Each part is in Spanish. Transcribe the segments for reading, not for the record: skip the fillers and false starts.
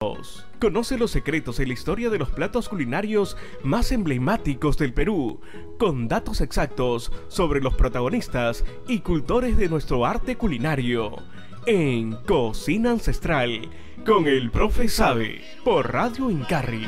Bienvenidos. Conoce los secretos y la historia de los platos culinarios más emblemáticos del Perú, con datos exactos sobre los protagonistas y cultores de nuestro arte culinario, en Cocina Ancestral, con el Profe Sabe, por Radio Incarri.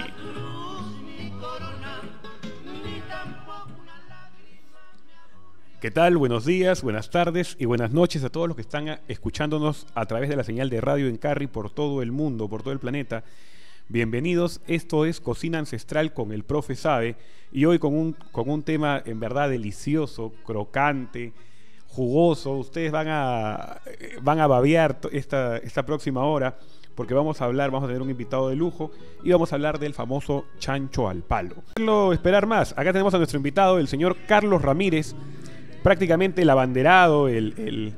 ¿Qué tal? Buenos días, buenas tardes y buenas noches a todos los que están escuchándonos a través de la señal de Radio Incarri por todo el mundo, por todo el planeta. Bienvenidos, esto es Cocina Ancestral con el Profe Sabe, y hoy con un tema en verdad delicioso, crocante, jugoso. Ustedes van a babear esta próxima hora, porque vamos a tener un invitado de lujo y vamos a hablar del famoso chancho al palo. No esperar más, acá tenemos a nuestro invitado, el señor Carlos Ramírez, prácticamente el abanderado, el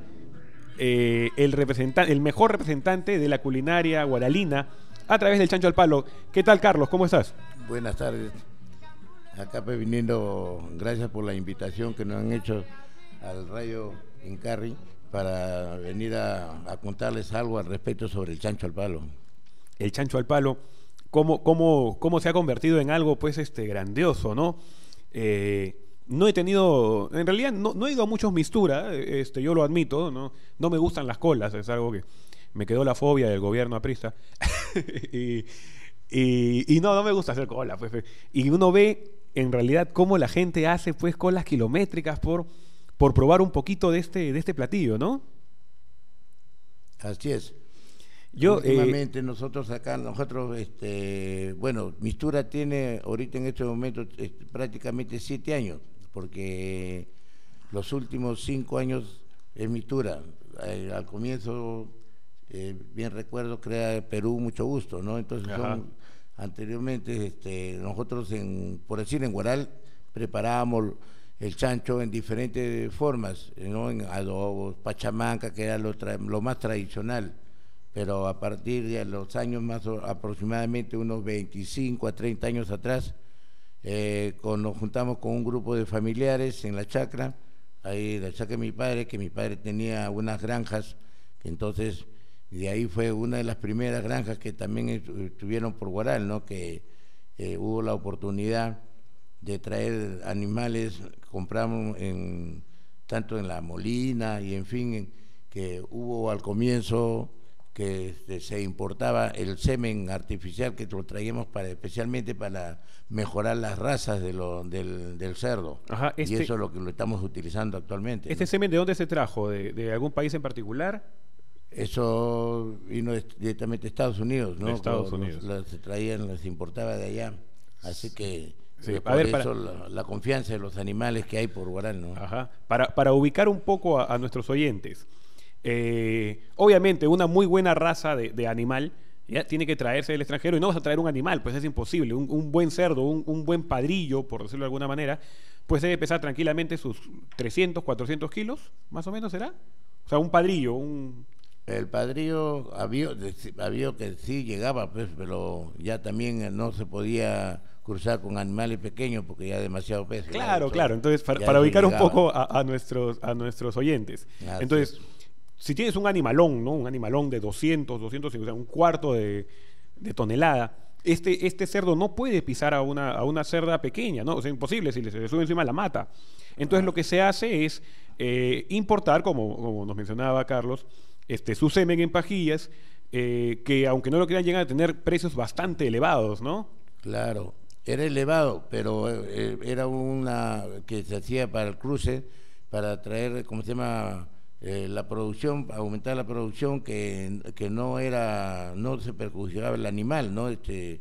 mejor representante de la culinaria guaralina a través del chancho al palo. ¿Qué tal, Carlos? ¿Cómo estás? Buenas tardes. Acá pues viniendo, gracias por la invitación que nos han hecho al Radio Incarri para venir a contarles algo al respecto sobre el chancho al palo. El chancho al palo, cómo se ha convertido en algo pues grandioso, ¿no? No he tenido, en realidad no he ido a muchos Mistura, yo lo admito, no me gustan las colas, es algo que me quedó la fobia del gobierno aprista. y no me gusta hacer cola, pues. Y uno ve en realidad cómo la gente hace pues colas kilométricas por probar un poquito de este platillo, ¿no? Así es. Últimamente nosotros, bueno, Mistura tiene ahorita en este momento prácticamente 7 años, porque los últimos 5 años es Mistura. Al comienzo, bien recuerdo, crea Perú Mucho Gusto, ¿no? Entonces anteriormente nosotros por decir en Guaral preparábamos el chancho en diferentes formas, ¿no? En adobos, pachamanca, que era lo más tradicional. Pero a partir de los años más aproximadamente unos 25 a 30 años atrás, nos juntamos con un grupo de familiares en la chacra, ahí la chacra de mi padre, que mi padre tenía unas granjas, que entonces de ahí fue una de las primeras granjas que también estuvieron por Guaral, ¿no? Que hubo la oportunidad de traer animales, compramos tanto en La Molina y en fin, que hubo al comienzo que se importaba el semen artificial, que lo traíamos especialmente para mejorar las razas del cerdo. Ajá, y eso es lo que lo estamos utilizando actualmente. ¿Este semen de dónde se trajo? ¿De algún país en particular? Eso vino directamente de Estados Unidos, ¿no? De Estados Unidos. Se importaba de allá. Así que sí, por eso la confianza de los animales que hay por Guaral, ¿no? Ajá. Para ubicar un poco a nuestros oyentes, obviamente una muy buena raza de animal ya tiene que traerse del extranjero, y no vas a traer un animal, pues es imposible. Un buen cerdo, un buen padrillo, por decirlo de alguna manera, pues debe pesar tranquilamente sus 300, 400 kilos, más o menos, ¿será? O sea, un padrillo, El padrillo había que sí llegaba, pues, pero ya también no se podía cruzar con animales pequeños porque ya demasiado peso. Claro. Entonces, para ubicar un poco a nuestros oyentes. Entonces, si tienes un animalón, ¿no? Un animalón de 250, o sea, un cuarto de tonelada, este cerdo no puede pisar a una cerda pequeña, ¿no? O sea, imposible, si se le sube encima la mata. Entonces, lo que se hace es importar, como nos mencionaba Carlos, su semen en pajillas, que aunque no lo quieran, llegan a tener precios bastante elevados, ¿no? Claro, era elevado, pero era una que se hacía para el cruce, para traer, ¿cómo se llama?, la producción, aumentar la producción, que no se perjudicaba el animal, ¿no? El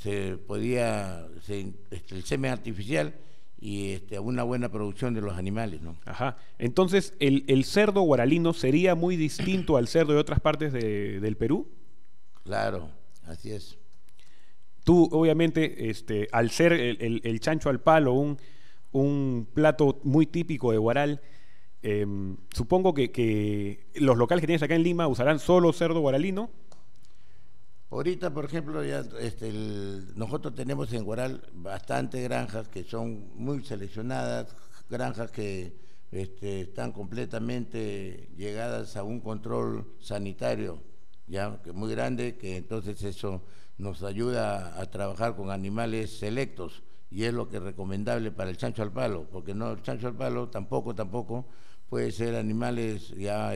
semen artificial y una buena producción de los animales, ¿no? Ajá. Entonces, ¿el cerdo guaralino sería muy distinto al cerdo de otras partes del Perú? Claro, así es. Tú, obviamente, al ser el chancho al palo un plato muy típico de Guaral, supongo que los locales que tienes acá en Lima usarán solo cerdo guaralino. Ahorita, por ejemplo, ya nosotros tenemos en Guaral bastantes granjas que son muy seleccionadas, granjas que están completamente llegadas a un control sanitario ya que muy grande, que entonces eso nos ayuda a trabajar con animales selectos, y es lo que es recomendable para el chancho al palo, porque no, el chancho al palo tampoco puede ser animales ya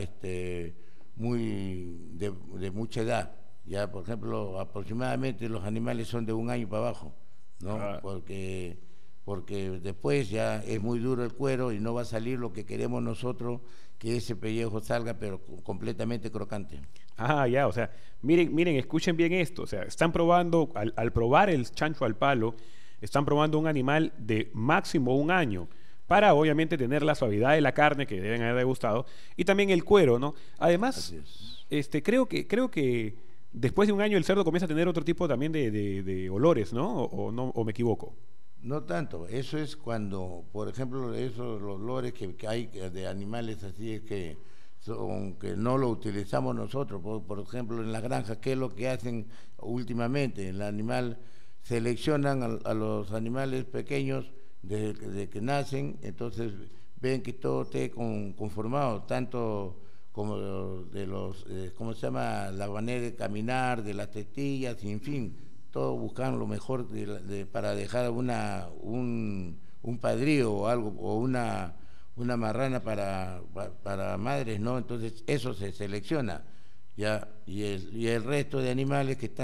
de mucha edad. Ya, por ejemplo, aproximadamente los animales son de 1 año para abajo, ¿no? Porque después ya es muy duro el cuero y no va a salir lo que queremos nosotros, que ese pellejo salga, pero completamente crocante. Ah, ya, o sea, miren, escuchen bien esto, o sea, están probando, al probar el chancho al palo, están probando un animal de máximo 1 año, para obviamente tener la suavidad de la carne que deben haber degustado, y también el cuero, ¿no? Además, creo que después de 1 año el cerdo comienza a tener otro tipo también de olores, ¿no? ¿No? ¿O me equivoco? No tanto, eso es cuando, por ejemplo, esos olores que hay de animales así que no lo utilizamos nosotros, por ejemplo, en las granjas, ¿qué es lo que hacen últimamente? El animal, seleccionan a los animales pequeños desde que nacen, entonces ven que todo esté conformado, tanto como de los, ¿cómo se llama?, la manera de caminar, de las testillas, en fin, todos buscan lo mejor para dejar un padrío o algo, o una marrana para madres, ¿no? Entonces eso se selecciona, ya, y el resto de animales que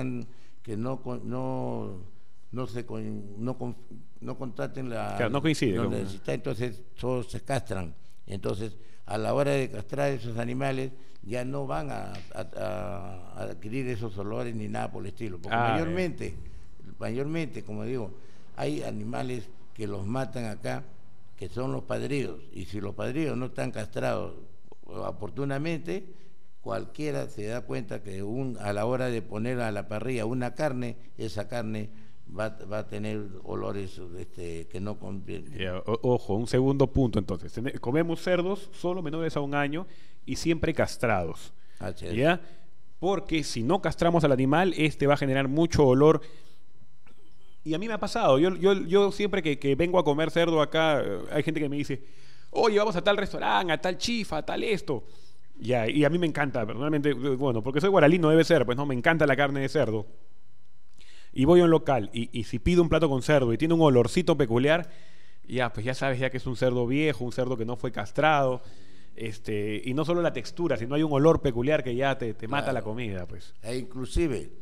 no contraten claro, no coinciden, entonces todos se castran. Entonces, a la hora de castrar esos animales, ya no van a adquirir esos olores ni nada por el estilo, porque mayormente, como digo, hay animales que los matan acá, que son los padríos, y si los padríos no están castrados oportunamente, cualquiera se da cuenta que a la hora de poner a la parrilla una carne, esa carne va a tener olores que no convienen. Ojo, un segundo punto entonces. Comemos cerdos solo menores a 1 año y siempre castrados. ¿Ya? Porque si no castramos al animal, va a generar mucho olor. Y a mí me ha pasado. Yo siempre que vengo a comer cerdo acá, hay gente que me dice, oye, vamos a tal restaurante, a tal chifa, a tal esto. Ya, y a mí me encanta, personalmente, bueno, porque soy guaralino, debe ser, pues no, me encanta la carne de cerdo. Y voy a un local y si pido un plato con cerdo y tiene un olorcito peculiar, ya, pues ya sabes ya que es un cerdo viejo, un cerdo que no fue castrado, y no solo la textura, sino hay un olor peculiar que ya te mata la comida, pues. Inclusive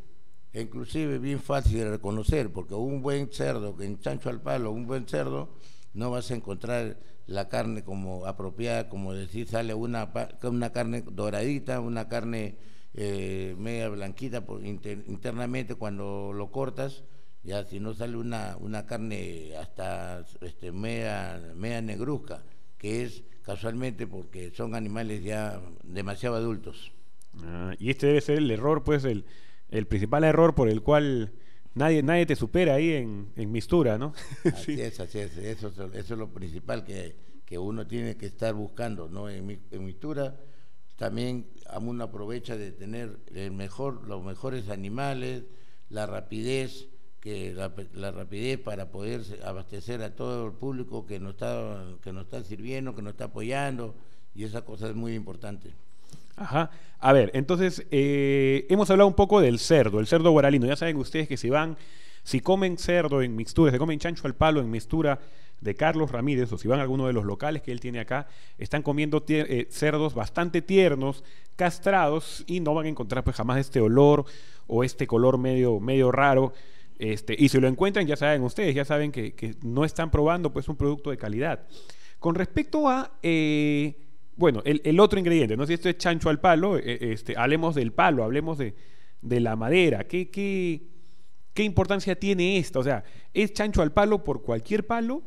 bien fácil de reconocer, porque un buen cerdo, en chancho al palo, un buen cerdo, no vas a encontrar la carne como apropiada, como decir, sale una carne doradita, una carne media blanquita internamente cuando lo cortas, ya, si no sale una carne hasta media negruzca, que es casualmente porque son animales ya demasiado adultos. Y debe ser el error, pues el principal error por el cual nadie te supera ahí en mistura, ¿no? Así es, eso es lo principal que uno tiene que estar buscando, ¿no? En mistura también uno aprovecha de tener los mejores animales, la rapidez, la rapidez para poder abastecer a todo el público que nos está sirviendo, que nos está apoyando, y esa cosa es muy importante. Ajá. A ver, entonces hemos hablado un poco del cerdo, el cerdo guaralino. Ya saben ustedes que si comen cerdo en mixtura, si comen chancho al palo en mixtura de Carlos Ramírez, o si van a alguno de los locales que él tiene acá, están comiendo cerdos bastante tiernos, castrados, y no van a encontrar pues jamás este olor o este color medio raro. Y si lo encuentran, ya saben ustedes, ya saben que no están probando pues un producto de calidad. Con respecto a bueno, el otro ingrediente, no sé si esto es chancho al palo, hablemos del palo, hablemos de la madera. ¿Qué importancia tiene esta? O sea, ¿es chancho al palo por cualquier palo?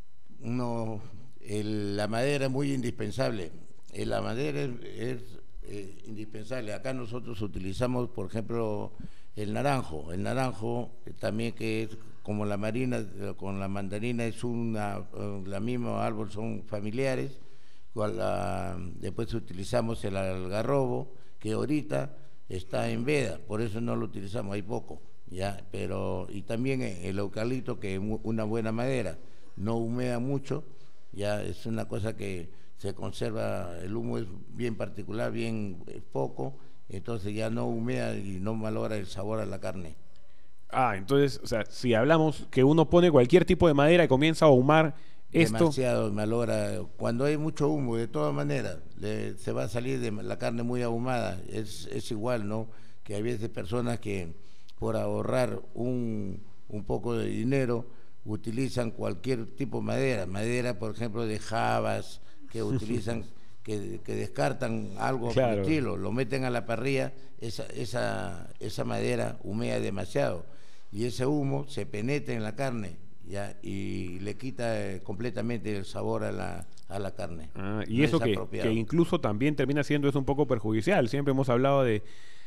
No, la madera es muy indispensable. La madera es indispensable. Acá nosotros utilizamos, por ejemplo, el naranjo también, que es como la marina, con la mandarina es la misma árbol, son familiares. Después utilizamos el algarrobo, que ahorita está en veda, por eso no lo utilizamos, hay poco, ya, y también el eucalipto, que es una buena madera, no humea mucho, ya es una cosa que se conserva, el humo es bien particular, bien poco, entonces ya no humea y no malogra el sabor a la carne. Ah, entonces, o sea, si hablamos que uno pone cualquier tipo de madera y comienza a ahumar esto... Demasiado malogra. Cuando hay mucho humo, de todas maneras, se va a salir de la carne muy ahumada. Es igual, ¿no? Que hay veces personas que por ahorrar un poco de dinero utilizan cualquier tipo de madera, por ejemplo, de jabas, que utilizan, que descartan algo por el estilo, lo meten a la parrilla, esa madera humea demasiado y ese humo se penetra en la carne, ¿ya? Y le quita completamente el sabor a la carne. Y no eso que incluso también termina siendo eso un poco perjudicial. Siempre hemos hablado de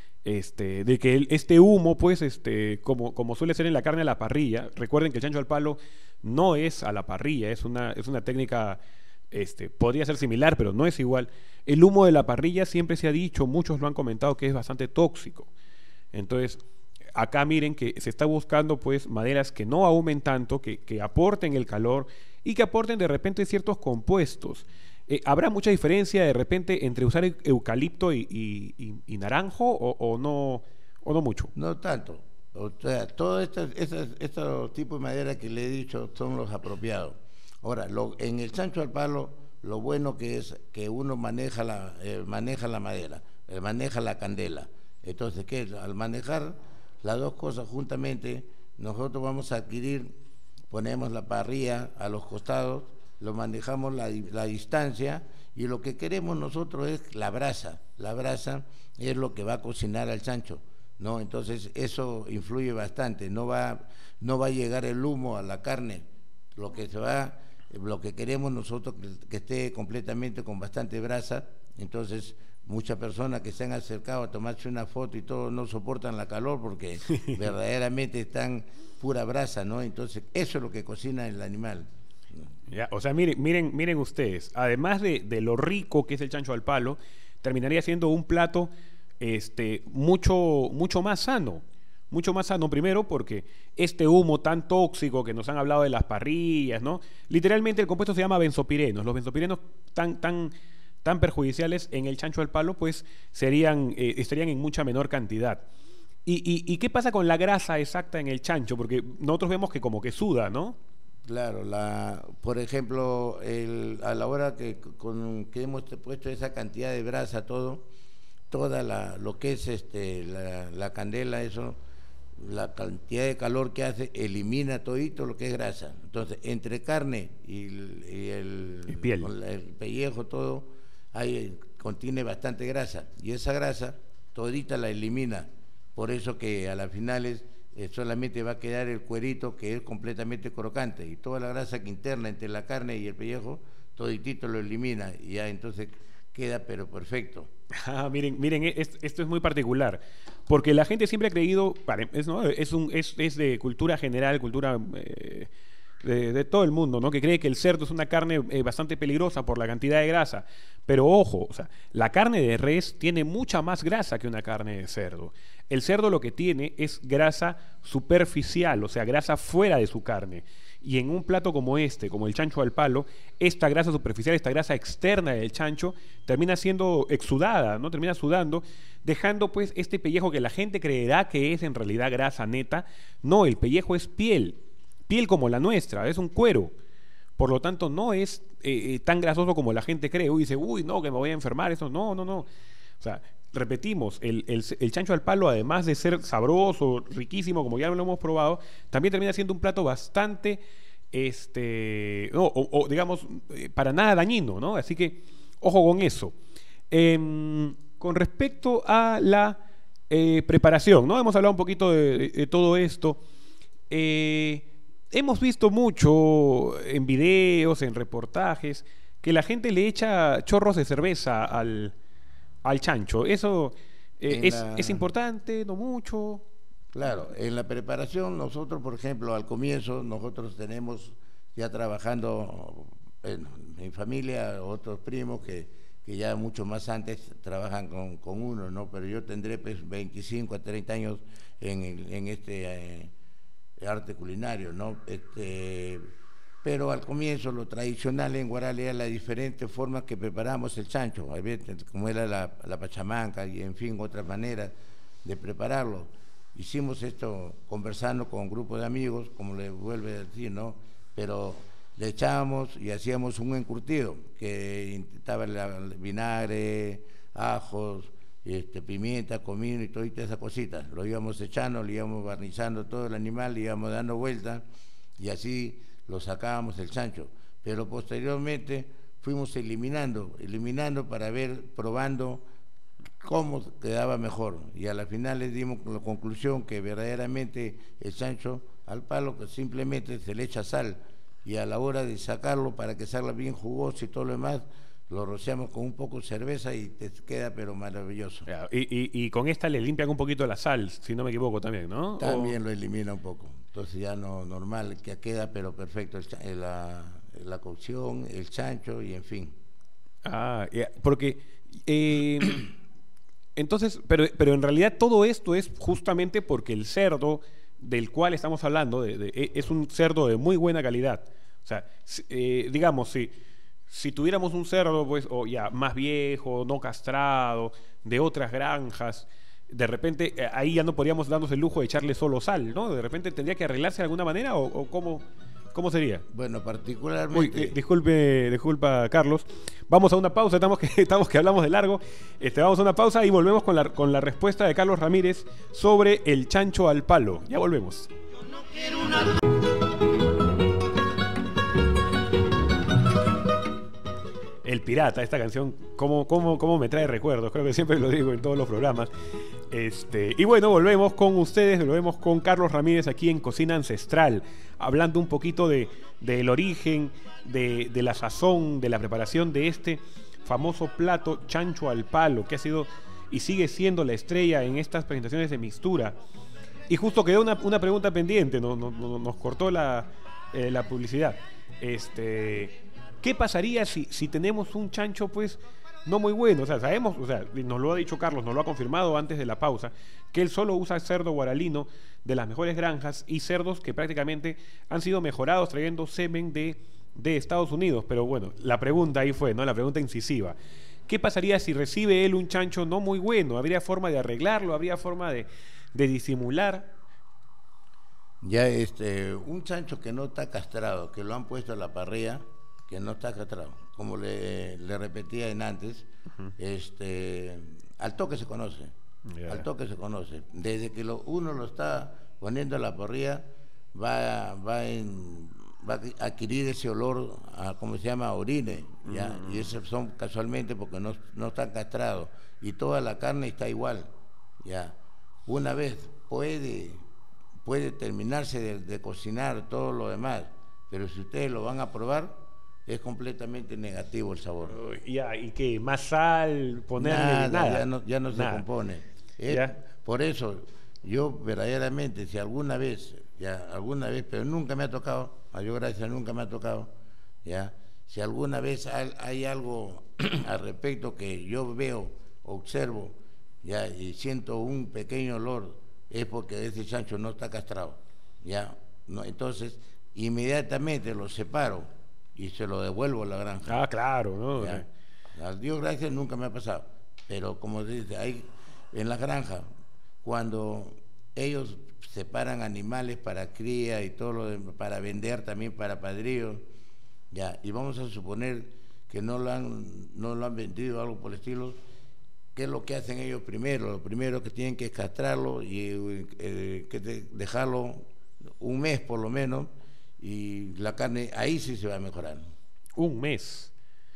que este humo, pues, como suele ser en la carne a la parrilla. Recuerden que el chancho al palo no es a la parrilla, es una técnica, podría ser similar, pero no es igual. El humo de la parrilla siempre se ha dicho, muchos lo han comentado, que es bastante tóxico. Entonces, acá miren que se está buscando, pues, maderas que no ahumen tanto, que aporten el calor y que aporten de repente ciertos compuestos. ¿Habrá mucha diferencia de repente entre usar eucalipto y naranjo o no mucho? No tanto. O sea, todos estos tipos de madera que le he dicho son los apropiados. Ahora, en el chancho al palo, lo bueno que es que uno maneja la madera, maneja la candela. Entonces, ¿qué es? Al manejar las dos cosas juntamente, nosotros vamos a ponemos la parrilla a los costados, lo manejamos la distancia y lo que queremos nosotros es la brasa. La brasa es lo que va a cocinar al chancho, ¿no? Entonces eso influye bastante, no va a llegar el humo a la carne, lo que queremos nosotros que esté completamente con bastante brasa. Entonces muchas personas que se han acercado a tomarse una foto y todo no soportan la calor porque verdaderamente están pura brasa, ¿no? Entonces eso es lo que cocina el animal. Ya, o sea, miren ustedes, además de lo rico que es el chancho al palo, terminaría siendo un plato mucho más sano. Mucho más sano, primero porque este humo tan tóxico que nos han hablado de las parrillas, ¿no? Literalmente el compuesto se llama benzopirenos. Los benzopirenos tan perjudiciales en el chancho al palo, pues estarían en mucha menor cantidad. ¿Y qué pasa con la grasa exacta en el chancho? Porque nosotros vemos que como que suda, ¿no? Claro, por ejemplo, a la hora que hemos puesto esa cantidad de brasa, toda lo que es la candela, eso, la cantidad de calor que hace, elimina todito lo que es grasa. Entonces, entre carne y el pellejo, todo, contiene bastante grasa, y esa grasa todita la elimina. Por eso que a las finales solamente va a quedar el cuerito, que es completamente crocante, y toda la grasa que interna entre la carne y el pellejo, toditito lo elimina, y ya entonces queda pero perfecto. Miren, esto es muy particular, porque la gente siempre ha creído, es de cultura general, cultura de todo el mundo, ¿no? Que cree que el cerdo es una carne bastante peligrosa por la cantidad de grasa. Pero ojo, o sea, la carne de res tiene mucha más grasa que una carne de cerdo. El cerdo lo que tiene es grasa superficial, o sea, grasa fuera de su carne. Y en un plato como como el chancho al palo, esta grasa superficial, esta grasa externa del chancho, termina siendo exudada, ¿no? Termina sudando, dejando pues este pellejo que la gente creerá que es en realidad grasa neta. No, el pellejo es piel como la nuestra, es un cuero. Por lo tanto, no es tan grasoso como la gente cree. Dice, no, que me voy a enfermar. Eso, no. O sea, repetimos, el chancho al palo, además de ser sabroso, riquísimo, como ya lo hemos probado, también termina siendo un plato bastante, digamos, para nada dañino, ¿no? Así que, ojo con eso. Con respecto a la preparación, ¿no? Hemos hablado un poquito de todo esto. Hemos visto mucho en videos, en reportajes, que la gente le echa chorros de cerveza al chancho. ¿Eso es importante? ¿No mucho? Claro, en la preparación nosotros, por ejemplo, al comienzo, nosotros tenemos ya trabajando en mi familia, otros primos que ya mucho más antes trabajan con uno, ¿no? Pero yo tendré pues 25 a 30 años en este arte culinario, ¿no? pero al comienzo lo tradicional en Huaral era las diferentes formas que preparábamos el chancho, como era la pachamanca y en fin, otras maneras de prepararlo. Hicimos esto conversando con un grupo de amigos, como le vuelve a decir, ¿no? Pero le echábamos y hacíamos un encurtido, que estaba el vinagre, ajos, pimienta, comino y todas esas cositas. Lo íbamos echando, le íbamos barnizando todo el animal, le íbamos dando vuelta y así lo sacábamos el chancho. Pero posteriormente fuimos eliminando para ver, probando cómo quedaba mejor. Y a la final les dimos la conclusión que verdaderamente el chancho al palo que simplemente se le echa sal y a la hora de sacarlo para que salga bien jugoso y todo lo demás, lo rociamos con un poco de cerveza y te queda pero maravilloso. Y con esta le limpian un poquito la sal, si no me equivoco también, ¿no? También lo elimina un poco. Entonces ya no normal, que queda pero perfecto la cocción, el chancho y en fin. Porque entonces, pero en realidad todo esto es justamente porque el cerdo del cual estamos hablando es un cerdo de muy buena calidad. O sea, digamos, si tuviéramos un cerdo pues, o ya más viejo, no castrado, de otras granjas, de repente ahí ya no podríamos darnos el lujo de echarle solo sal, ¿no? De repente tendría que arreglarse de alguna manera o ¿cómo sería? Bueno, particularmente... Disculpa, Carlos. Vamos a una pausa, estamos que hablamos de largo. Vamos a una pausa y volvemos con la respuesta de Carlos Ramírez sobre el chancho al palo. Ya volvemos. Yo no quiero una... El Pirata, esta canción, ¿cómo me trae recuerdos? Creo que siempre lo digo en todos los programas. Y bueno, volvemos con ustedes, volvemos con Carlos Ramírez aquí en Cocina Ancestral, hablando un poquito del origen, de la sazón, de la preparación de este famoso plato chancho al palo, que ha sido y sigue siendo la estrella en estas presentaciones de mixtura. Y justo quedó una pregunta pendiente, nos cortó la publicidad. ¿Qué pasaría si tenemos un chancho, pues, no muy bueno? O sea, sabemos, nos lo ha dicho Carlos, nos lo ha confirmado antes de la pausa, que él solo usa cerdo guaralino de las mejores granjas y cerdos que prácticamente han sido mejorados trayendo semen de Estados Unidos. Pero bueno, la pregunta ahí fue, ¿no? La pregunta incisiva. ¿Qué pasaría si recibe él un chancho no muy bueno? ¿Habría forma de arreglarlo? ¿Habría forma de disimular? Ya un chancho que no está castrado, que lo han puesto a la parrilla, que no está castrado, como le repetía en antes, al toque se conoce, al toque se conoce. Desde que uno lo está poniendo a la parrilla, va a adquirir ese olor, ¿cómo se llama? Orine, ¿ya? Y esos son casualmente porque no están castrados, y toda la carne está igual, ¿ya? Una vez puede terminarse de cocinar todo lo demás, pero si ustedes lo van a probar, es completamente negativo el sabor. ¿Y qué? ¿Más sal? ¿Ponerle nada? Ya no se compone. Por eso, yo verdaderamente, si alguna vez, pero nunca me ha tocado, a Dios gracias nunca me ha tocado, ya, si alguna vez hay algo al respecto que yo veo, observo, ya, y siento un pequeño olor, es porque ese chancho no está castrado, ya, no, entonces inmediatamente lo separo y se lo devuelvo a la granja. Claro, ¿no? Ya. A Dios gracias nunca me ha pasado, pero como dice, hay en la granja, cuando ellos separan animales para cría y todo lo para vender también para padrillo, ya, y vamos a suponer que no lo han vendido algo por el estilo, ¿qué es lo que hacen ellos primero? Lo primero que tienen que es castrarlo y dejarlo un mes por lo menos, y la carne ahí sí se va a mejorar. Un mes.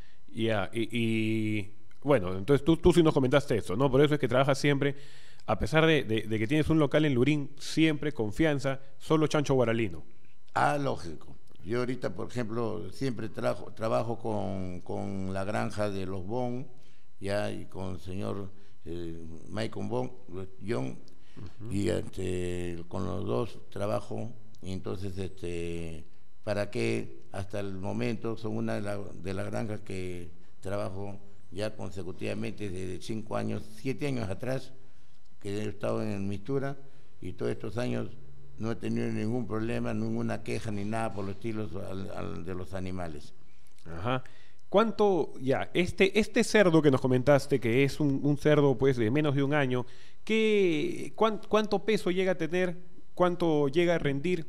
Y bueno, entonces tú sí nos comentaste eso, ¿no? Por eso es que trabajas siempre, a pesar de que tienes un local en Lurín, siempre confianza, solo chancho guaralino. Lógico. Yo ahorita, por ejemplo, siempre trabajo con la granja de los Bon, ya, y con el señor Michael Bon, John, y con los dos trabajo. Y entonces, para que hasta el momento son una de las granjas que trabajo ya consecutivamente desde 5 años, 7 años atrás, que he estado en mixtura, y todos estos años no he tenido ningún problema, ninguna queja ni nada por los estilos de los animales. Ajá. ¿Cuánto, ya, este cerdo que nos comentaste, que es un cerdo pues de menos de un año, cuánto peso llega a tener, cuánto llega a rendir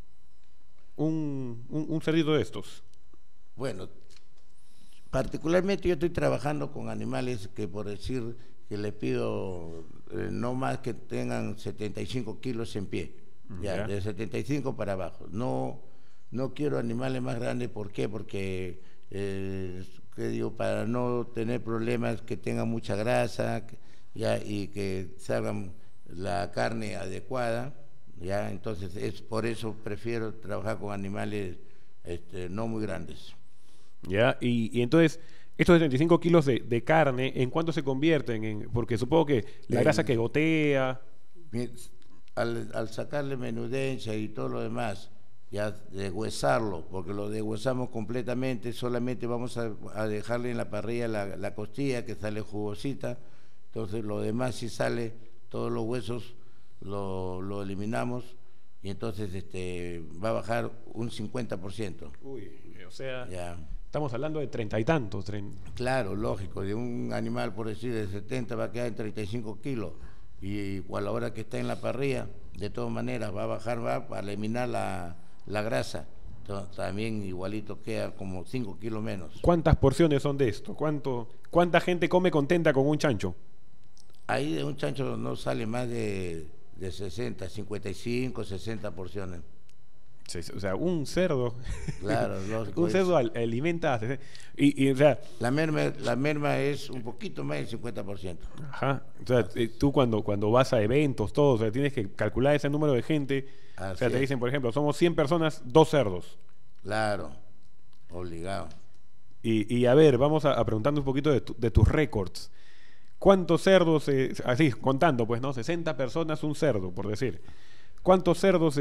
un cerdito de estos? Bueno, particularmente yo estoy trabajando con animales que, por decir, que les pido no más que tengan 75 kilos en pie, ya, de 75 para abajo. No quiero animales más grandes, ¿por qué? Porque, ¿qué digo? Para no tener problemas, que tengan mucha grasa, ya, y que salgan la carne adecuada, ya. Entonces, por eso prefiero trabajar con animales no muy grandes. Ya, y entonces, estos 75 kilos de carne, ¿en cuánto se convierten? Porque supongo que la grasa que gotea... Al sacarle menudencia y todo lo demás, ya deshuesarlo, porque lo deshuesamos completamente, solamente vamos a dejarle en la parrilla la costilla que sale jugosita, entonces lo demás si sale, todos los huesos lo eliminamos y entonces va a bajar un 50%. Uy, o sea... Ya. Estamos hablando de 30 y tantos. Claro, lógico, de un animal, por decir, de 70 va a quedar en 35 kilos. Y a la hora que está en la parrilla, de todas maneras va a bajar, va a eliminar la grasa. Entonces, también igualito queda como 5 kilos menos. ¿Cuántas porciones son de esto? ¿Cuánta gente come contenta con un chancho? Ahí de un chancho no sale más de 60, 55, 60 porciones. O sea, un cerdo. Claro, lógico. Un cerdo alimenta. O sea, la merma es un poquito más del 50%. Ajá. O sea, tú cuando vas a eventos, todo, o sea, tienes que calcular ese número de gente. Así o sea, te es. dicen, por ejemplo, somos 100 personas, 2 cerdos. Claro, obligado. Y a ver, vamos a preguntando un poquito de tus récords. ¿Cuántos cerdos, así contando, pues, ¿no? 60 personas, un cerdo, por decir. ¿Cuántos cerdos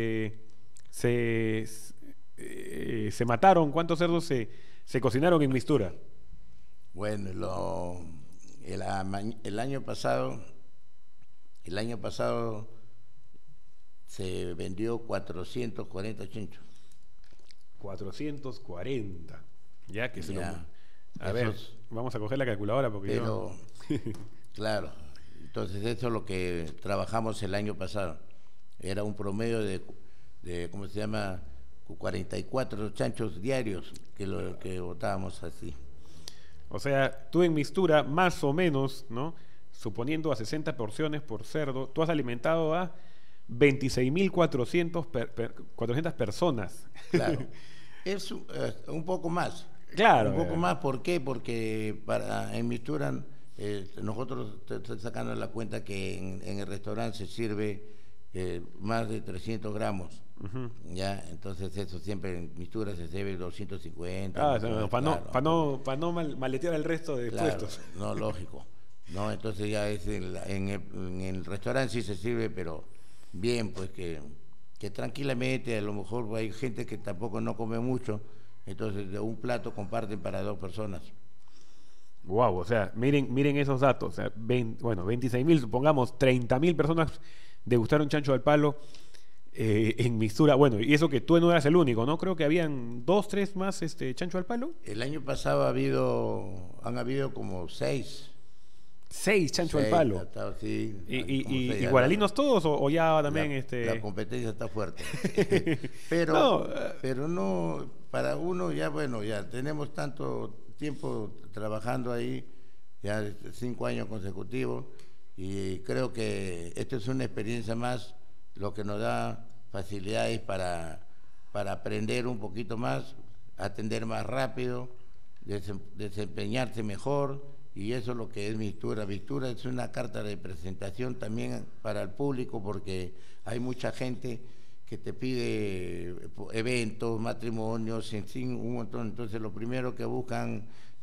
se mataron? ¿Cuántos cerdos se cocinaron en Mistura? Bueno, el año pasado se vendió 440 chinchos. 440. Ya que se lo... Ya, A ver, vamos a coger la calculadora porque pero, claro, entonces eso es lo que trabajamos el año pasado. Era un promedio de ¿cómo se llama? 44 chanchos diarios que botábamos así. O sea, tú en Mistura, más o menos, ¿no? Suponiendo a 60 porciones por cerdo, tú has alimentado a 26.400 personas. Claro. Es un poco más. Claro. Un poco más, ¿por qué? Porque en Mistura nosotros estamos sacando la cuenta que en el restaurante se sirve más de 300 gramos. Ya, entonces eso siempre en Mistura se sirve 250. Para no maletear el resto de puestos. No, lógico. No, entonces ya es en el restaurante sí se sirve, pero bien, pues que tranquilamente, a lo mejor hay gente que tampoco no come mucho, entonces de un plato comparten para 2 personas. Wow, o sea, miren esos datos. O sea, 26.000, supongamos 30.000 personas degustaron chancho al palo en Mistura. Bueno, y eso que tú no eras el único, ¿no? Creo que habían 2, 3 más chancho al palo. El año pasado han habido como 6. 6 chancho al palo. Sí, ¿Y guaralinos todos o ya también la competencia está fuerte? pero no, para uno ya, bueno, ya tenemos tanto tiempo trabajando ahí, ya 5 años consecutivos, y creo que esto es una experiencia más, lo que nos da facilidades para aprender un poquito más, atender más rápido, desempeñarse mejor. Y eso es lo que es Mistura. Mistura es una carta de presentación también para el público, porque hay mucha gente que te pide eventos, matrimonios, en fin, un montón. Entonces lo primero que buscan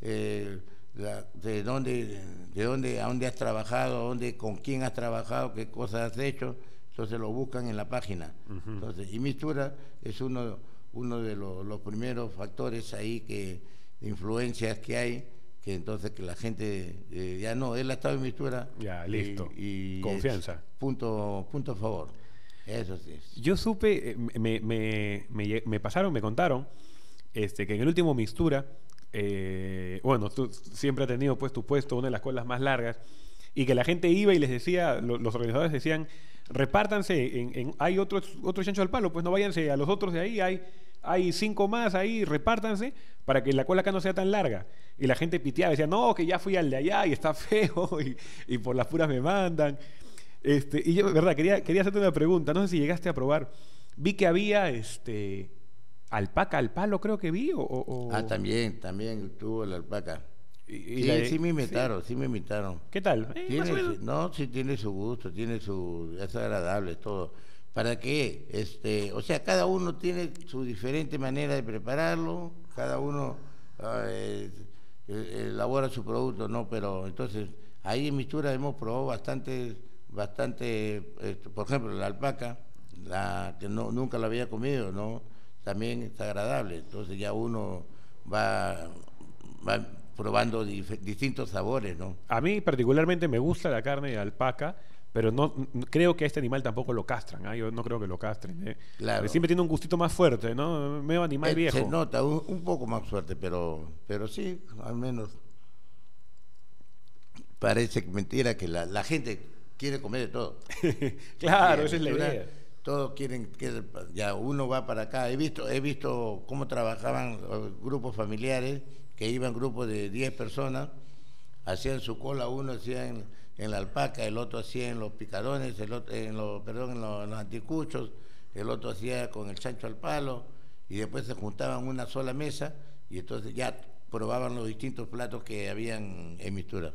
de dónde, a dónde has trabajado, con quién has trabajado, qué cosas has hecho. Entonces lo buscan en la página. Entonces, y Mistura es uno de los primeros factores ahí, influencias que hay, que entonces que la gente ya no, él ha estado en Mistura. Ya, listo. Y confianza. Punto a favor. Eso sí. Yo supe, me pasaron, me contaron, que en el último Mistura, bueno, tú siempre has tenido pues tu puesto, una de las colas más largas, y que la gente iba y les decía, los organizadores decían, repártanse, hay otro chancho al palo, pues no váyanse a los otros de ahí, hay 5 más ahí, repártanse para que la cola acá no sea tan larga. Y la gente piteaba, decía, no, que ya fui al de allá y está feo y por las puras me mandan. Y yo, verdad, quería hacerte una pregunta, no sé si llegaste a probar. Vi que había alpaca al palo, creo que vi, También tuvo la alpaca. Sí me imitaron. ¿Qué tal? Sí tiene su gusto, es agradable todo. ¿Para qué? O sea, cada uno tiene su diferente manera de prepararlo, cada uno elabora su producto, ¿no? Pero entonces, ahí en Mistura hemos probado bastante, por ejemplo, la alpaca, que nunca la había comido, ¿no? También está agradable, entonces ya uno va probando distintos sabores, ¿no? A mí particularmente me gusta la carne de alpaca, pero no creo que a este animal tampoco lo castran, yo no creo que lo castren. Claro. Siempre tiene un gustito más fuerte, ¿no? Medio animal viejo. Se nota un poco más fuerte, pero sí, al menos parece mentira que la gente quiere comer de todo. Claro, esa es la idea. Todos quieren que ya uno va para acá. He visto cómo trabajaban los grupos familiares, que iban grupos de 10 personas, hacían su cola, uno hacía en la alpaca, el otro hacía en los picarones, en los anticuchos, el otro hacía con el chancho al palo, y después se juntaban en una sola mesa y entonces ya probaban los distintos platos que habían en Mistura.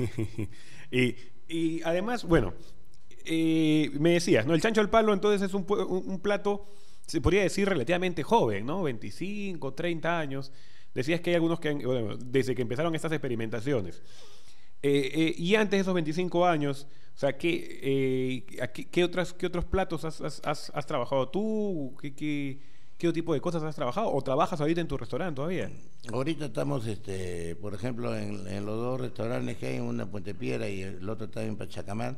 y además, bueno, me decías, ¿no? El chancho al palo entonces es un plato, se podría decir, relativamente joven, ¿no? 25, 30 años. Decías que hay algunos que bueno, desde que empezaron estas experimentaciones. Y antes de esos 25 años, o sea, ¿qué otros platos has trabajado tú? ¿Qué otro tipo de cosas has trabajado? ¿O trabajas ahorita en tu restaurante todavía? Ahorita estamos, por ejemplo, en los dos restaurantes que hay, una en Puente Piedra y el otro está en Pachacamán.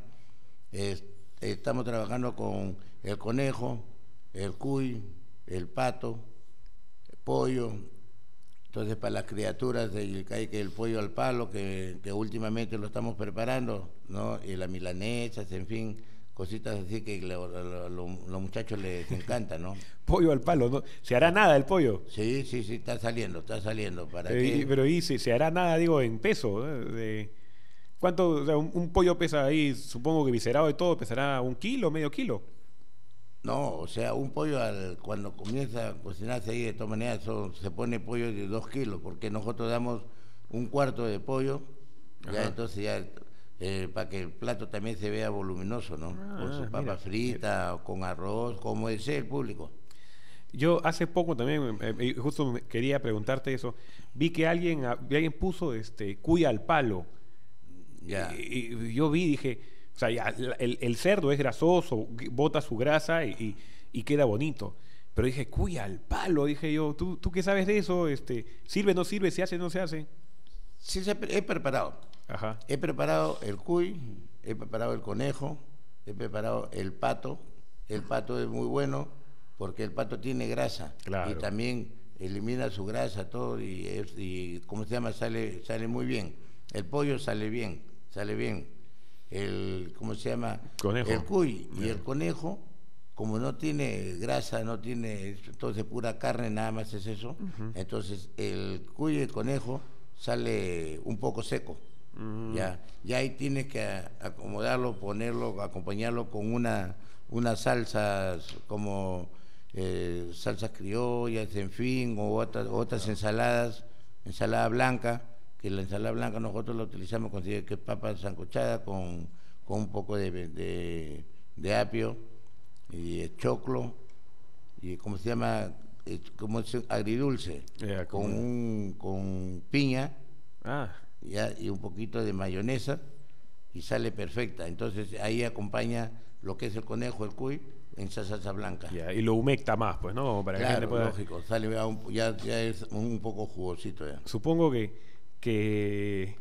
Estamos trabajando con el conejo, el cuy, el pato, el pollo. Entonces, para las criaturas hay que el pollo al palo, que últimamente lo estamos preparando, ¿no? Y las milanesas, en fin, cositas así que los muchachos les encanta, ¿no? Pollo al palo, ¿no? ¿Se hará nada el pollo? Sí, está saliendo. Pero se hará nada, digo, en peso, ¿cuánto? O sea, un pollo pesa ahí, supongo que viscerado y todo, pesará 1 kilo, medio kilo. No, o sea, un pollo cuando comienza a cocinarse ahí, de todas maneras, se pone pollo de 2 kilos, porque nosotros damos 1/4 de pollo, ya entonces ya para que el plato también se vea voluminoso, ¿no? Con su papa frita, con arroz, como desee el público. Yo hace poco también, justo quería preguntarte eso, vi que alguien puso cuy al palo. Ya. Y yo dije, o sea, ya, el cerdo es grasoso, bota su grasa y queda bonito. Pero dije, cuy al palo, dije yo, ¿tú qué sabes de eso? ¿Sirve, no sirve, se hace, no se hace? Sí, he preparado. Ajá. He preparado el cuy, he preparado el conejo, he preparado el pato. El pato es muy bueno porque el pato tiene grasa. Claro. Y también elimina su grasa, todo, y ¿cómo se llama? Sale muy bien. El pollo sale bien. ¿Cómo se llama? Conejo. El cuy y el conejo, como no tiene grasa, entonces pura carne, nada más es eso. Entonces el cuy y el conejo sale un poco seco. Ya ahí tienes que acomodarlo, ponerlo, acompañarlo con unas salsas como salsas criollas, en fin, o otras ensaladas, ensalada blanca, que la ensalada blanca nosotros la utilizamos con papa sancochada con un poco de apio y choclo y ¿cómo se llama? Como es agridulce, con piña y un poquito de mayonesa y sale perfecta. Entonces ahí acompaña lo que es el conejo, el cuy, en salsa blanca. Y lo humecta más, pues, ¿no? Para que la gente pueda... lógico, sale ya es un poco jugosito ya. Supongo que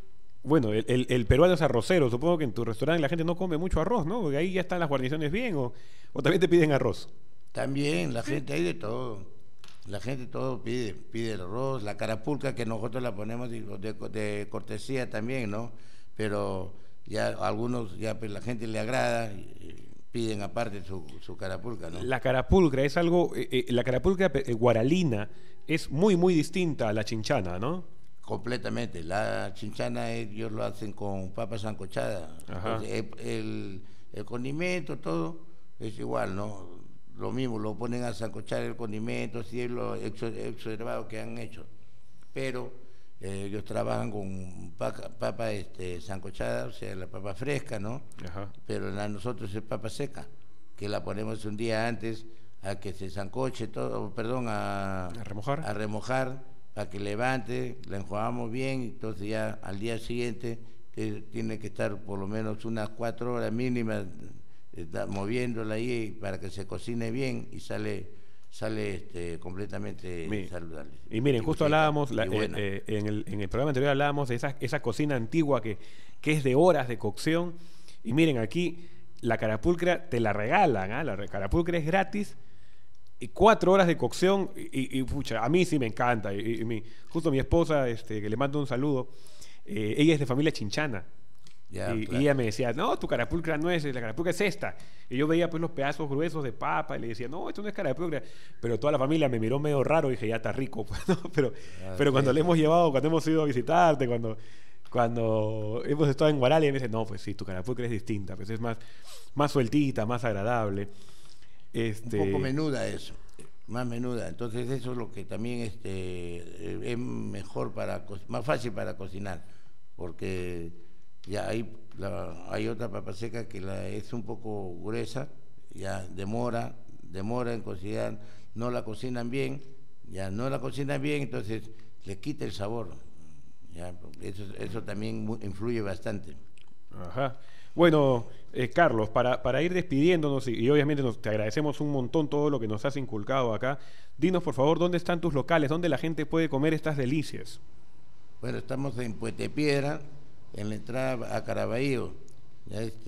Bueno, el peruano es arrocero. Supongo que en tu restaurante la gente no come mucho arroz, ¿no? Porque ahí ya están las guarniciones bien, o también te piden arroz. También la gente hay de todo. La gente todo pide el arroz, la carapulca que nosotros la ponemos de cortesía también, ¿no? Pero ya a algunos, ya pues la gente le agrada y piden aparte su carapulca, ¿no? La carapulcra es algo, la carapulcra guaralina es muy, muy distinta a la chinchana, ¿no? Completamente. La chinchana ellos lo hacen con papa sancochada. Ajá. Entonces, el condimento, todo es igual, ¿no? Lo mismo, lo ponen a sancochar el condimento, así es lo exonervado que han hecho. Pero ellos trabajan con papa sancochada, o sea, la papa fresca, ¿no? Ajá. Pero nosotros es papa seca, que la ponemos un día antes a que se sancoche todo, perdón, ¿A remojar? A remojar, para que levante, la enjuagamos bien, entonces ya al día siguiente tiene que estar por lo menos unas 4 horas mínimas moviéndola ahí para que se cocine bien y sale completamente saludable. Y miren, justo hablábamos, en el programa anterior hablábamos de esa cocina antigua que es de horas de cocción. Y miren, aquí la carapulcra te la regalan, ¿ah? La carapulcra es gratis. Y 4 horas de cocción, y pucha, a mí sí me encanta. Justo mi esposa, que le mando un saludo, ella es de familia chinchana. Ya, y claro. ella me decía, no, tu carapulcra no es, la carapulcra es esta. Y yo veía pues los pedazos gruesos de papa y le decía, no, esto no es carapulcra. Pero toda la familia me miró medio raro y dije, ya está rico. Pues, ¿no? Pero cuando le hemos llevado, cuando hemos ido a visitarte, cuando hemos estado en Guarale, me dice, no, pues sí, tu carapulcra es distinta, pues es más sueltita, más agradable. Un poco menuda eso, más menuda. Entonces eso es lo que también es mejor más fácil para cocinar, porque ya hay otra papa seca que es un poco gruesa, ya demora en cocinar, no la cocinan bien, entonces le quita el sabor. Ya, eso también influye bastante. Ajá. Bueno, Carlos, para ir despidiéndonos y obviamente te agradecemos un montón todo lo que nos has inculcado acá, dinos por favor dónde están tus locales, dónde la gente puede comer estas delicias. Bueno, estamos en Puente Piedra, en la entrada a Caraballo, ya es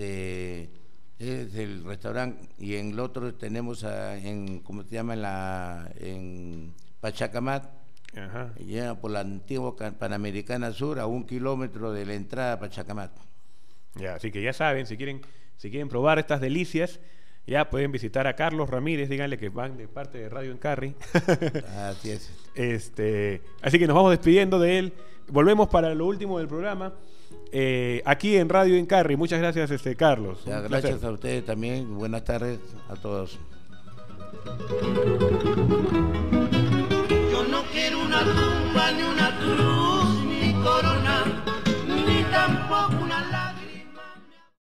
el restaurante, y en el otro tenemos ¿cómo se llama? En Pachacamat. Ajá. Ya por la antigua Panamericana Sur, a 1 kilómetro de la entrada a Pachacamat. Ya, así que ya saben, si quieren probar estas delicias, ya pueden visitar a Carlos Ramírez, díganle que van de parte de Radio Encarri. Así es. Así que nos vamos despidiendo de él. Volvemos para lo último del programa. Aquí en Radio Encarri. Muchas gracias, Carlos. Ya, gracias a ustedes también. Buenas tardes a todos. Yo no quiero una tumba ni una tumba.